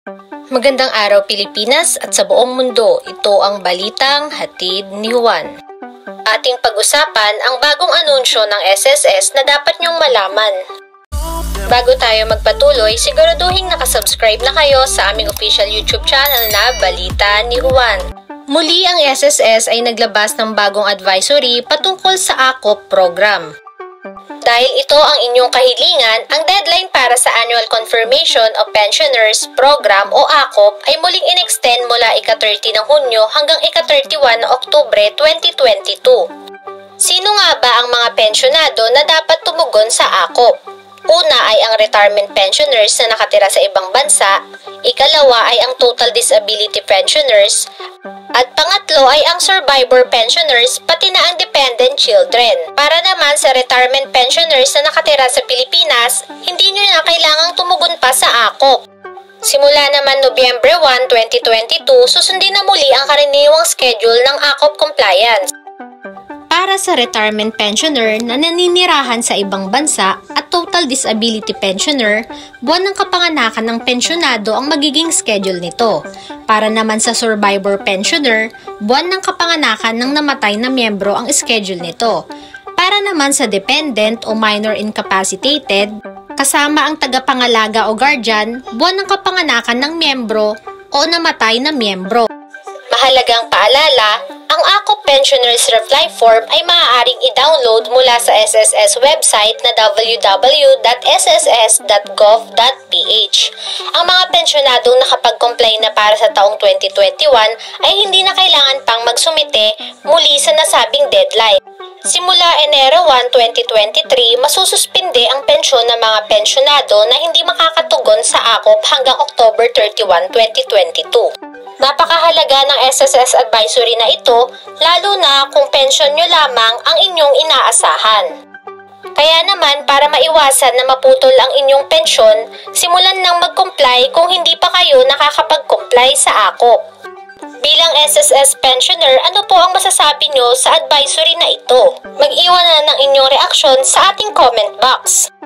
Magandang araw Pilipinas at sa buong mundo, ito ang balitang hatid ni Juan. Ating pag-usapan ang bagong anunsyo ng SSS na dapat niyong malaman. Bago tayo magpatuloy, siguraduhin nakasubscribe na kayo sa aming official YouTube channel na Balita ni Juan. Muli ang SSS ay naglabas ng bagong advisory patungkol sa AKOP program. Dahil ito ang inyong kahilingan, ang deadline para sa Annual Confirmation of Pensioners Program o AKOP ay muling in-extend mula ika-30 ng Hunyo hanggang ika-31 ng Oktubre 2022. Sino nga ba ang mga pensyonado na dapat tumugon sa AKOP? Una ay ang retirement pensioners na nakatira sa ibang bansa, ikalawa ay ang total disability pensioners, at pangatlo ay ang survivor pensioners pati na ang dependent children. Para naman sa retirement pensioners na nakatira sa Pilipinas, hindi nyo na kailangang tumugon pa sa AKOP. Simula naman Nobyembre 1, 2022, susundin na muli ang karaniwang schedule ng AKOP compliance. Para sa retirement pensioner na naninirahan sa ibang bansa at total disability pensioner, buwan ng kapanganakan ng pensyonado ang magiging schedule nito. Para naman sa survivor pensioner, buwan ng kapanganakan ng namatay na miyembro ang schedule nito. Para naman sa dependent o minor incapacitated, kasama ang tagapangalaga o guardian, buwan ng kapanganakan ng miyembro o namatay na miyembro. Mahalagang paalala, ang AKOP Pensioners Reply Form ay maaaring i-download mula sa SSS website na www.sss.gov.ph. Ang mga pensyonadong nakapag-comply na para sa taong 2021 ay hindi na kailangan pang magsumite muli sa nasabing deadline. Simula Enero 1, 2023, masususpinde ang pensyon ng mga pensyonado na hindi makakatugon sa AKOP hanggang October 31, 2022. Napakahalaga ng SSS advisory na ito, lalo na kung pensyon nyo lamang ang inyong inaasahan. Kaya naman, para maiwasan na maputol ang inyong pensyon, simulan nang mag-comply kung hindi pa kayo nakakapag-comply sa AKOP. Bilang SSS pensioner, ano po ang masasabi nyo sa advisory na ito? Mag-iwan na ng inyong reaksyon sa ating comment box.